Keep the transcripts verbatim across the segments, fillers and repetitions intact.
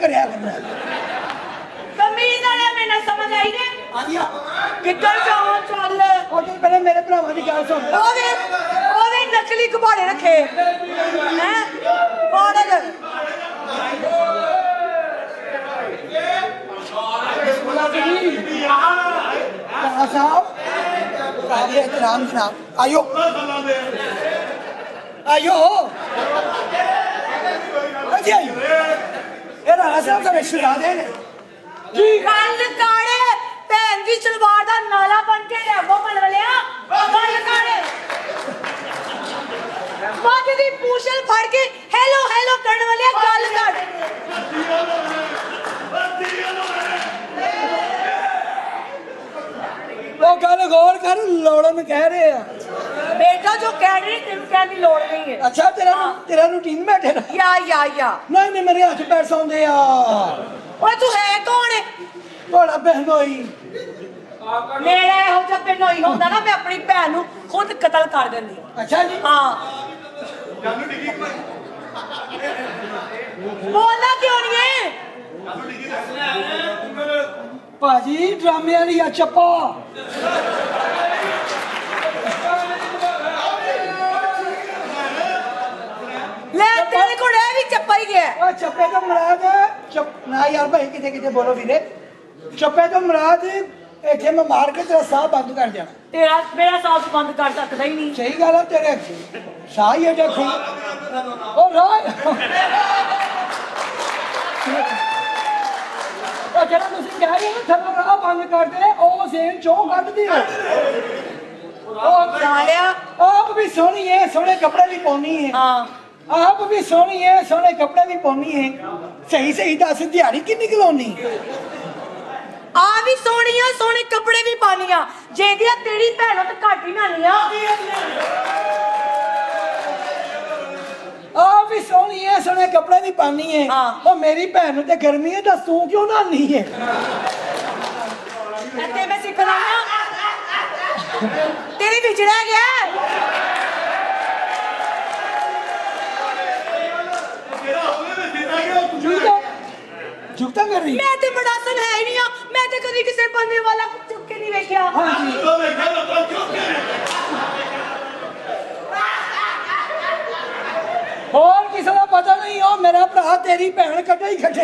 करया करना कमीज वाले में ना समझ आई ने किधर जाओ चल ओ तू पहले मेरे भरावां दी गल सुन ओवे ओवे नकली घबाड़े रखे हैं पागल साहब काबिल एहतराम जनाब आयो आयो अजी आयो ये राणा साहब का रिश्तेदार है जी गल काड़े भैन दी सलवार दा नाला बन के ले वो बन वालिया गल काड़े माथे दी पूछल फड़ के हेलो हेलो करने वालिया गल काड़ वो गल गौर कर लौड़न कह रहे हैं बेटा जो कह रही तेन कहने की लोड़ नहीं है अच्छा तेरा तेरा रूटीन बैठे ना या या या नहीं नहीं मेरे हाथ पैर सौंदे आ ओए तू है कौन है थोड़ा बहनोई मेरा ਇਹੋ ਜਿਹਾ ਬਹਿਨੋਈ ਹੁੰਦਾ ਨਾ मैं अपनी भैन ਨੂੰ खुद कत्ल कर देंदी अच्छा जी हां बोलना क्यों नहीं है भाजी ड्रामे वाली आ चप्पा ले तेरे को रे भी चप्पा ही गया ओ चप्पे तो मुराद चप ना यार भाई किते किते बोलो वीरे चप्पे तो मुराद इथे मैं मार के तेरा साह बंद कर देना तेरा मेरा साह बंद कर सकता ही नहीं सही गल है तेरे साह ही एडे खुल ओ राय ओ जरा तुसी कह रहे हो थल्ला राह बंद कर दे ओ सेन चो कट दियो ओ सालिया आप भी सोहनी है सोहने कपड़े भी पौनी है हां आप भी सोहनी है सोहने कपड़े भी पौनी है सही सही दस दिहाड़ी कितनी किलोनी आ भी सोहनिया सोहने कपड़े भी पानिया जेदिया तेरी भैनों तो घट ही नानिया आप भी सोहनी है सोहने कपड़े भी पानी है हाँ। और मेरी भैन ते गर्मी है दस तू क्यों नानी है ते मैं सिखना ना तेरी बिछड़ा गया झुकता कर रही मैं ते बड़ा सन है ही नहीं मैं ते कभी किसी बंदे वाला चुप के नहीं देखा हाँ जी और किसी का पता नहीं हो मेरा भरा तेरी भैन कटे ही कटे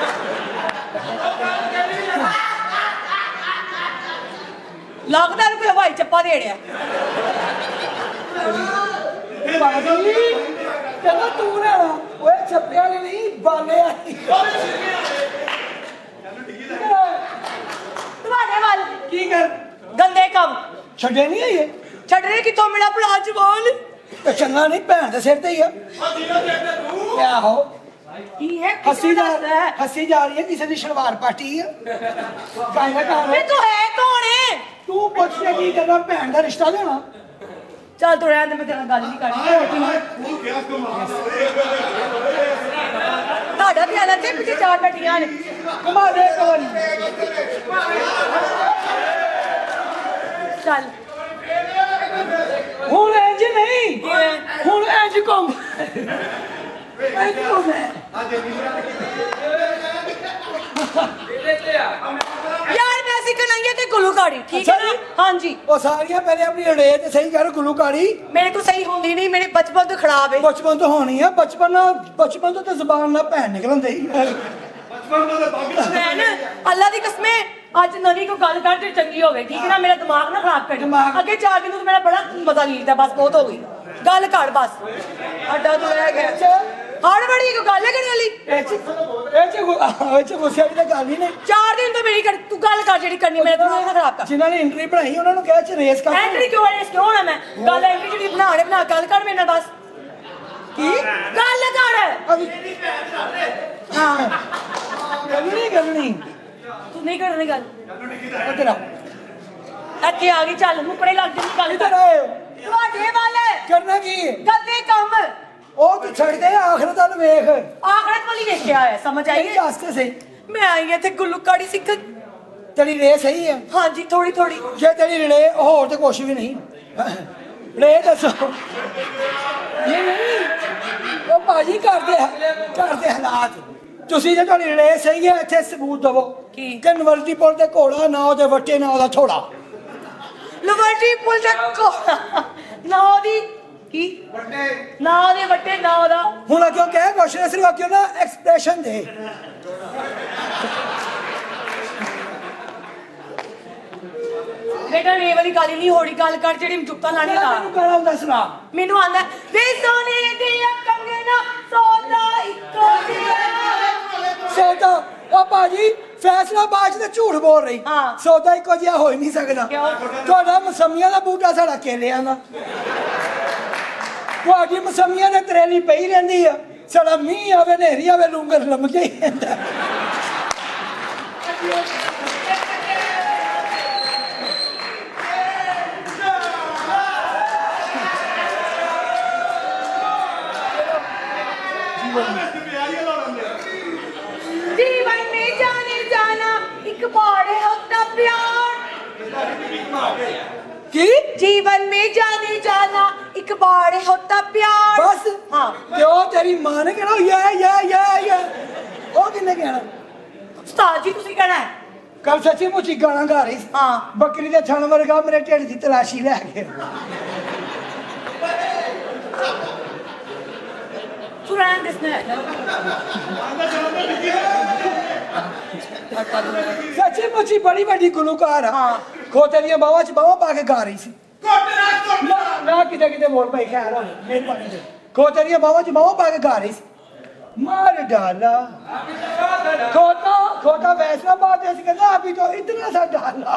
लगता है कोई हवाई चप्पा दे रहा चलो तू ना वो छप्पे वाले नहीं बाले आई तुम्हारे वाल की कर गंदे कम छड़े नहीं है ये छड़ने की तो मेरा भरा जवान तो चंगा नहीं भैन के सिर ते ही है क्या हो ये हंसी जा हंसी जा रही है किसी की शलवार पाटी है काहे का मैं तो है कौन है तू पूछ के की करना भैन का रिश्ता लेना चल तो रहने मैं तेरा गल नहीं करनी ਤੁਹਾਡਾ ਧਿਆਨ ਤੇ ਪਿੱਛੇ ਚਾਰ ਬੈਠੀਆਂ ਨੇ ਕਮਾ ਦੇ ਕਵਨ ਚੱਲ ਹੁਣ ਇੰਜ ਨਹੀਂ ਹੁਣ ਇੰਜ ਘੁੰਮ ਇੰਜ ਘੁੰਮ यार मैं ऐसी कन्हैया ते गुलूकारी ठीक है ना हाँ जी वो सारियां पहले अपनी अड़ेज सही कर गुलूकारी मेरे को सही होंदी नहीं मेरे बचपन तो खराब है बचपन तो होनी है बचपन बचपन तो जबान ना भैन निकलन दे बचपन तो मैं अल्लाह दी कसम आज नवी को गल कर ते चंगी हो गई ठीक है ना मेरा दिमाग ना खराब कर दिमाग आगे जाके तो मेरा बड़ा मजा नहीं था बस बहुत हो गई गल कर बस अड्डा तो रह गया हर बड़ी को गल करने वाली एच एच एच गुस्से वाली गल ही नहीं चार दिन तो मेरी कर तू गल कर जेडी करनी मेरे दिमाग ना खराब कर जिन्होंने एंट्री बनाई उन्होंने ने कहा च रेस कर एंट्री क्यों रेस क्यों ना मैं गल एंट्री जेडी बनाने बना गल कर मेरे नाल बस की गल कर हां करनी करनी तू नहीं करनी गल इधर आ ਇੱਥੇ ਆ ਗਈ ਚੱਲ ਮੁਕੜੇ ਲੱਗ ਜੰਦੀ ਗੱਲ इधर आए ਤੁਹਾਡੇ ਵਾਲੇ करना की ਗੱਦੇ ਕੰਮ ਉਹ ਤੂੰ ਛੱਡ ਦੇ ਆਖਰਤ ਵੱਲ ਵੇਖ ਆਖਰਤ ਵਾਲੀ ਵੇਖਿਆ ਹੈ ਸਮਝ ਆਈ ਨਹੀਂ ਦੱਸਦੇ ਸਹੀ ਮੈਂ ਆਈ ਇੱਥੇ ਗੁਲੂਕਾੜੀ ਸਿੱਖ ਤੇਰੀ ਰੇ ਸਹੀ ਹੈ ਹਾਂਜੀ ਥੋੜੀ ਥੋੜੀ ਜੇ ਤੇਰੀ ਰੇ ਹੋਰ ਤੇ ਕੁਛ ਵੀ ਨਹੀਂ ਰੇ ਦੱਸੋ ਇਹ ਨਹੀਂ ਉਹ ਬਾਜੀ ਕਰਦੇ ਕਰਦੇ ਹਾਲਾਤ ਤੁਸੀਂ ਜੇ ਤੁਹਾਡੀ ਰੇਸ ਸਹੀ ਹੈ ਇੱਥੇ ਸਬੂਤ ਦਵੋ ਕੀ? ਕਿ ਨਵਲਟੀ ਪੁੱਲ ਤੇ ਘੋੜਾ ਨਾ ਉਹਦੇ ਵੱਟੇ ਨਾ ਉਹਦਾ ਥੋੜਾ। ਲਵਰਟੀ ਪੁੱਲ ਦਾ ਘੋੜਾ ਨਾ ਉਹਦੀ ਕੀ ਨਾ ਉਹਦੇ ਵੱਟੇ ਨਾ ਉਹਦਾ। ਹੁਣ ਅੱਗੇ ਕਹਿ ਕੁਐਸਚਨ ਸਿਰਫ ਅੱਗੇ ਨਾ ਐਕਸਪ੍ਰੈਸ਼ਨ ਦੇ। ਬੇਟਾ ਇਹ ਵਾਲੀ ਗੱਲ ਨਹੀਂ ਹੋੜੀ ਗੱਲ ਕਰ ਜਿਹੜੀ ਜੁੱਤਾ ਲਾਣੀ ਲਾ। ਮੈਨੂੰ ਗਾਣਾ ਹੁੰਦਾ ਸੁਣਾ। ਮੈਨੂੰ ਆਂਦਾ ਵੇ ਸੋਨੇ ਦੀਆਂ ਕੰਗਣਾ ਸੌਦਾ ਇੱਕੋ ਜਿਹਾ। ਸੌਦਾ ਉਹ ਭਾਜੀ ਫੈਸਲਾਬਾਦ ਤੇ ਝੂਠ ਬੋਲ ਰਹੀ। ਹਾਂ। ਸੌਦਾ ਇੱਕੋ ਜਿਹਾ ਹੋ ਹੀ ਨਹੀਂ ਸਕਦਾ। ਕਿਉਂ? ਤੁਹਾਡਾ ਮਸਮੀਆਂ ਦਾ ਬੂਟਾ ਸਾਡਾ ਕੇਲਿਆਂ ਦਾ। ਤੁਹਾਡੀ ਮਸਮੀਆਂ ਦੇ ਤਰੇਲੀ ਪਈ ਰਹਿੰਦੀ ਆ, ਸਾਡਾ ਮੀਂਹ ਆਵੇ ਨੇਰੀ ਆਵੇ ਲੂੰਗਰ ਲਮਕੇ ਹੀ ਜਾਂਦਾ। जीवन में जाने जाना एक बार होता प्यार। ਕੀ जीवन में जाने जाना एक बार होता प्यार। ਬਸ हाँ ਤੇ ਉਹ ਤੇਰੀ ਮਾਂ ਨੇ ਕਹਿਣਾ ਯਾ ਯਾ ਯਾ ਯਾ ਉਹ ਕਿੰਨੇ ਕਹਿਣਾ? उस्ताद जी तुसी कहना है। ਕੱਲ ਸੱਚੀ ਮੁੱਚੀ ਗਾਣਾ ਗਾ ਰਹੀ ਸੀ। हाँ ਬੱਕਰੀ ਦੇ ਥਣ ਵਰਗਾ ਮੇਰੇ ਢਿੱਡ ਦੀ ਤਲਾਸ਼ੀ ਲੈ ਕੇ। सुरैन दिसने है ਸੱਚੀ ਮੁੱਚੀ ਬੜੀ ਵੱਡੀ ਗੁਲੂਕਾਰ ਆ। ਹਾਂ। ਖੋਤੇ ਦੀਆਂ ਬਾਹਾਂ 'ਚ ਬਾਹਾਂ ਪਾ ਕੇ ਗਾ ਰਹੀ ਸੀ। ਨਾ ਕਿਤੇ ਕਿਤੇ ਬੋਲ ਪਈ ਖੈਰ ਹੋਵੇ ਮਿਹਰਬਾਨੀ ਜੀ। ਖੋਤੇ ਦੀਆਂ ਬਾਹਾਂ 'ਚ ਬਾਹਾਂ ਪਾ ਕੇ ਗਾ ਰਹੀ ਸੀ। ਮਾਰ डाला खोता खोता फैसलाबाद ऐसे कहता अभी तो इतना सा डाला।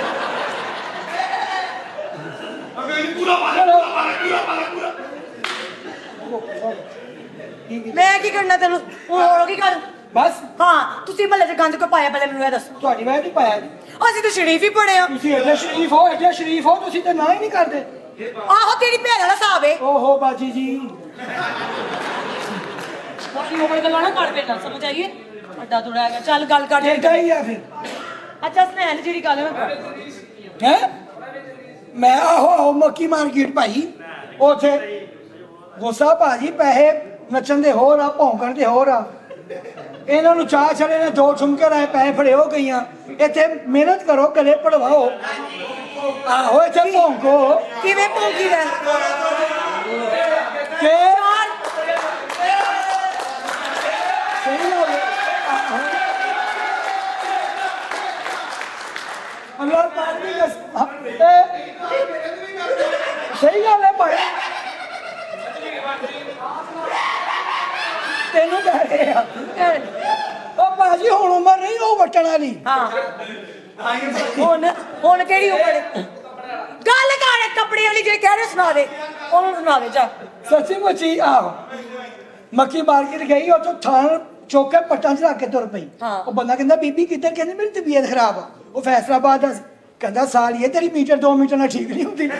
मैं की करना तेन और की कर बस हाँ तुसी महल्ले च गंद को पाया पहले मैनू दस। ਤੁਹਾਡੀ ਵਜ੍ਹਾ ਨਹੀਂ ਪਾਇਆ ਜੀ। ਅਸੀਂ ਤਾਂ ਸ਼ਰੀਫ ਹੀ ਪੜੇ ਆ। ਤੁਸੀਂ ਐਡੇ ਸ਼ਰੀਫ ਹੋ ਐਡੇ ਸ਼ਰੀਫ ਹੋ ਤੁਸੀਂ ਤੇ ਨਾ ਹੀ ਨਹੀਂ ਕਰਦੇ। ਆਹੋ ਤੇਰੀ ਭੈਣ ਵਾਲਾ ਹਿਸਾਬ ਏ। ਓਹੋ ਬਾਜੀ ਜੀ ਬਾਕੀ ਉਹ ਗੱਲਾਂ ਨਾ ਕਰ ਬੇਟਾ ਸਮਝ ਆਈਏ ਅੱਡਾ ਤੁੜਾ ਹੈਗਾ ਚੱਲ ਗੱਲ ਕਰ ਜੇ। ਏਦਾਂ ਹੀ ਆ ਫਿਰ ਅੱਛਾ ਸੁਨੈਲ ਜਿਹੜੀ ਗੱਲ ਮੈਂ ਕਰ ਹੈ। ਮੈਂ ਆਹੋ ਆਹੋ ਮੱਕੀ ਮਾਰਕੀਟ ਭਾਈ ਉਥੇ ਗੁੱਸਾ ਭਾਜੀ ਪੈਸੇ ਨੱਚਣ ਦੇ ਹੋਰ ਆ ਭੌਂਕਣ ਦੇ ਹੋਰ ਆ। ਇਹਨਾਂ ਨੂੰ ਚਾਹ ਛੜੇ ਨੇ ਦੋ ਠੁਮਕੇ ਰਾਏ ਪੈਸੇ ਫੜੇ ਹੋ ਗਈਆਂ। ਇੱਥੇ ਮਿਹਨਤ ਕਰੋ ਗਲੇ ਪੜਵਾਓ। ਆਹੋ ਇੱਥੇ ਭੌਂਕੋ ਕਿਵੇਂ ਭੌਂਕੀ ਦਾ ਕਿ ਚਾਰ ਸਹੀ ਹੋ ਗਿਆ। ਅੱਲਾਹ ਪਾਕ ਦੀ ਕਸਮ ਸਹੀ ਗੱਲ ਹੈ ਭਾਈ। ਤੈਨੂੰ ਕਹਿ ਰਹੇ ਆ ਉਹ ਭਾਜੀ ਹੁਣ ਉਮਰ ਨਹੀਂ ਉਹ ਵਟਣ ਵਾਲੀ। ਹਾਂ ਹੁਣ ਹੁਣ ਕਿਹੜੀ ਉਮਰ ਏ? ਗੱਲ ਕਰ ਕੱਪੜੇ ਵਾਲੀ ਜਿਹੜੀ ਕਹਿ ਰਹੇ ਸੁਣਾ ਦੇ ਉਹਨੂੰ ਸੁਣਾ ਦੇ ਜਾ। ਸੱਚੀ ਮੁੱਚੀ ਆਹੋ ਮੱਕੀ ਮਾਰਕੀਟ ਗਈ ਉੱਥੋਂ ਥਾਣ ਚੁੱਕ ਕੇ ਪੱਟਾਂ 'ਚ ਰੱਖ ਕੇ ਤੁਰ ਪਈ। ਹਾਂ। ਉਹ ਬੰਦਾ ਕਹਿੰਦਾ ਬੀਬੀ ਕਿੱਧਰ? ਕਹਿੰਦੀ ਮੇਰੀ ਤਬੀਅਤ ਖਰਾਬ ਆ। ਉਹ ਫੈਸਲਾਬਾਦ ਦਾ ਸੀ। ਕਹਿੰਦਾ ਸਾਲੀਏ ਤੇਰੀ ਮੀਟਰ ਦੋ ਮੀਟਰ ਨਾਲ ਠੀਕ ਨਹੀਂ ਹੁੰਦੀ।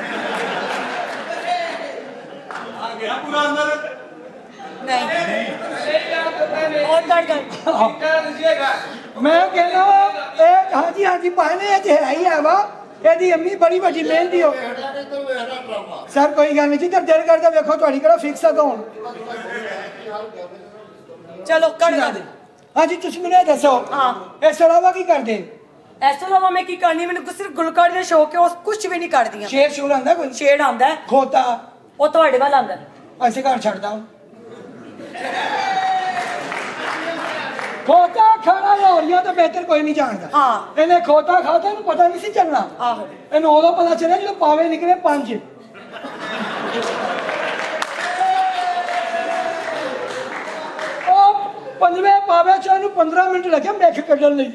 ਨਹੀਂ और कर कर ਮੈਂ ਕਹਿੰਦਾ ਵਾ ਇਹ ਹਾਂਜੀ ਹਾਂਜੀ ਭਾਈ ਨੇ ਇਹ ਹੈ ਹੀ ਹੈ ਵਾ ਇਹਦੀ ਅੰਮੀ ਬੜੀ ਵੱਡੀ ਮਿਹਨਤੀ ਹੋ। ਸਰ ਕੋਈ ਗੱਲ ਨਹੀਂ ਜਿੱਧਰ ਦਿਲ ਕਰਦਾ ਵੇਖੋ ਤੁਹਾਡੀ ਕਿਹੜਾ ਫਿਕਸ ਆ ਕੌਣ। चलो कर कर ਹਾਂਜੀ ਤੁਸੀਂ ਮੈਨੂੰ ਇਹ ਦੱਸੋ ਹਾਂ। ਇਸ ਤੋਂ ਇਲਾਵਾ ਕੀ ਕਰਦੇ? ਇਸ ਤੋਂ ਇਲਾਵਾ ਮੈਂ ਕੀ ਕਰਨੀ ਮੈਨੂੰ ਸਿਰਫ ਗੁਲਕਾਰ ਦਾ ਸ਼ੌਕ ਹੈ। ਉਸ ਕੁਝ ਵੀ ਨਹੀਂ ਕਰਦੀਆਂ। ਸ਼ੇਰ ਸ਼ੂਰ ਆਂਦਾ ਕੋਈ? ਸ਼ੇਡ ਆਂਦਾ ਹੈ, ਖੋਤਾ ਉਹ ਤੁਹਾਡੇ ਵੱਲ ਆਂਦਾ ਹੈ। ਅਸੀਂ ਘਰ ਛੱਡਦਾ ਖੋਤਾ ਖਾਣਾ ਲਾਹੌਰੀਆਂ ਤੋਂ ਬਿਹਤਰ ਕੋਈ ਨਹੀਂ ਜਾਣਦਾ। ਹਾਂ। ਇਹਨੇ ਖੋਤਾ ਖਾਤਾ ਇਹਨੂੰ ਪਤਾ ਨਹੀਂ ਸੀ ਚੱਲਣਾ। ਆਹੋ ਇਹਨੂੰ ਉਦੋਂ ਪਤਾ ਚੱਲਿਆ ਜਦੋਂ ਪਾਵੇ ਨਿਕਲੇ ਪੰਜ। ਉਹ ਪੰਜਵੇਂ ਪਾਵੇ ਚ ਇਹਨੂੰ ਪੰਦਰਾਂ ਮਿੰਟ ਲੱਗੇ ਮਿੱਖ ਕੱਢਣ ਲਈ।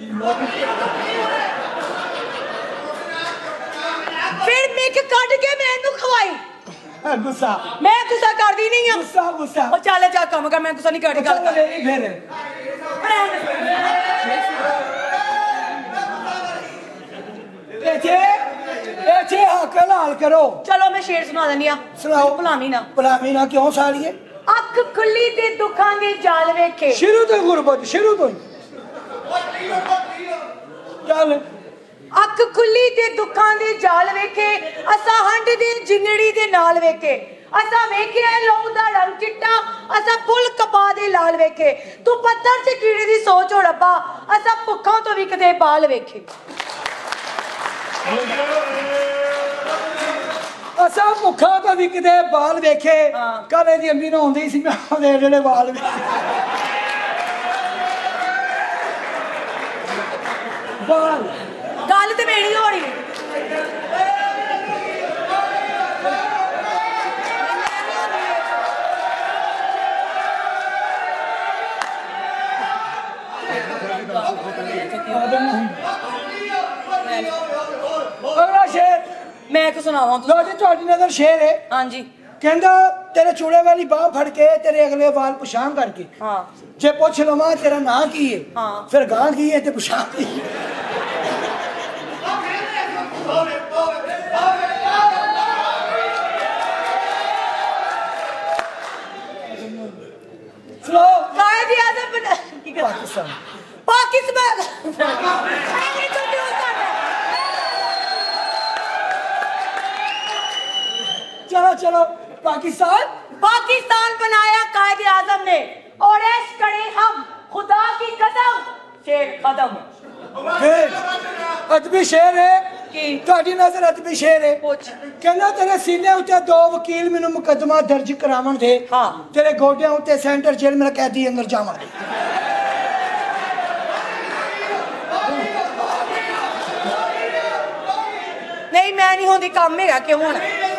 ਫਿਰ ਮਿੱਕ ਕੱਢ ਕੇ ਮੈਨੂੰ ਖਵਾਈ। ਹੈ ਗੁੱਸਾ ਮੈਂ ਗੁੱਸਾ ਕਰਦੀ ਨਹੀਂ ਆ। ਗੁੱਸਾ ਗੁੱਸਾ ਉਹ ਚੱਲ ਜਾ ਕੰਮ ਕਰ ਮੈਂ ਗੁੱਸਾ ਨਹੀਂ ਕਰਦੀ ਗੱਲ ਕਰ। ਨਹੀਂ ਫਿਰ ਇੱਥੇ ਇੱਥੇ ਹੱਕ ਲਾਲ ਕਰੋ। ਚਲੋ ਮੈਂ ਸ਼ੇਰ ਸੁਣਾ ਦਿੰਦੀ ਆ। ਸੁਣਾਓ। ਭੁਲਾਵੀਂ ਨਾ ਭੁਲਾਵੀਂ ਨਾ ਕਿਉਂ ਸਾਲੀਏ? ਅੱਖ ਖੁੱਲੀ ਤੇ ਦੁੱਖਾਂ ਦੇ ਜਾਲ ਵੇਖੇ। ਸ਼ੁਰੂ ਤੋਂ ਗੁਰਬਤ ਸ਼ੁਰੂ ਤੋਂ ਹੀ ਚੱਲ ਅੱਖ ਖੁੱਲੀ ਤੇ ਦੁੱਖਾਂ ਦੇ ਜਾਲ ਵੇਖੇ ਅਸਾਂ ਹੰਡ ਦੀ ਜਿੰਗੜੀ ਦੇ ਨਾਲ ਵੇਖੇ असा वेखे लहू दा रंग चिट्टा असा फुल कपा दे लाल वेखे तू पत्थर च कीड़े दी सोच हो रब्बा असा भुखों तो विकदे बाल वेखे असा भुखा तो विकदे बाल वेखे हाँ। कल दी अम्मी नहाउंदी सी मैं ओहदे जेड़े बाल वेखे बाल गल ते मेरी होनी अगला शेर मैं को सुनावा लो जी तुहाडी नजर शेर है हाँ जी कहंदा तेरे चूड़े वाली बांह फड़ के तेरे अगले वाल पुछांग करके हाँ जे पुछ लवा तेरा नां की है हाँ। फिर गां की है ते पुछांग की है। सुनो कायद आजम बना पाकिस्तान पाकिस्तान ये तो क्यों कर रहा है? चलो चलो पाकिस्तान पाकिस्तान बनाया कायद आजम ने और ऐश करे हम खुदा की कसम शेर खत्म फिर अदबी शेर है की ਤੁਹਾਡੀ ਨਜ਼ਰ ਅਦਬੀ ਸ਼ੇਰ ਹੈ ਪੁੱਛ ਕਹਿੰਦਾ ਤੇਰੇ ਸੀਨੇ ਉੱਤੇ ਦੋ ਵਕੀਲ ਮੈਨੂੰ ਮੁਕੱਦਮਾ ਦਰਜ ਕਰਾਉਣ ਦੇ ਹਾਂ ਤੇਰੇ ਗੋਡਿਆਂ ਉੱਤੇ ਸੈਂਟਰ ਜੇਲ੍ਹ ਮੇਰਾ ਕੈਦੀ ਅੰਦਰ ਜਾਵਾਂ ਨਹੀਂ ਮੈਂ ਨਹੀਂ ਹੁੰਦੀ ਕੰਮ ਹੈਗਾ ਕਿਉਂ ਹੁਣ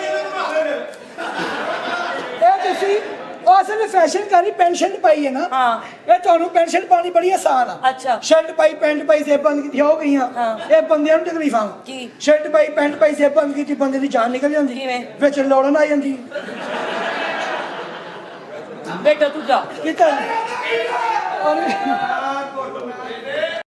ਇਹ ਤੁਸੀਂ ਉਹ ਅਸਲ ਫੈਸ਼ਨ ਕਰੀ ਪੈਂਸ਼ਨ ਪਾਈ ਹੈ ਨਾ ਹਾਂ ਇਹ ਤੁਹਾਨੂੰ ਪੈਂਸ਼ਨ ਪਾਣੀ ਬੜੀ ਆਸਾਨ ਆ ਅੱਛਾ ਸ਼ਰਟ ਪਾਈ ਪੈਂਟ ਪਾਈ ਜੇਬਾਂ ਦੀ ਹੋ ਗਈਆਂ ਹਾਂ। ਇਹ ਬੰਦਿਆਂ ਨੂੰ ਤਕਲੀਫਾਂ ਕੀ ਸ਼ਰਟ ਪਾਈ ਪੈਂਟ ਪਾਈ ਜੇਬਾਂ ਦੀ ਬੰਦੇ ਦੀ ਜਾਨ ਨਿਕਲ ਜਾਂਦੀ ਕਿਵੇਂ? ਵਿੱਚ ਲੋੜਨ ਆ ਜਾਂਦੀ ਬੇਟਾ ਤੂੰ ਜਾ ਕਿਤਾ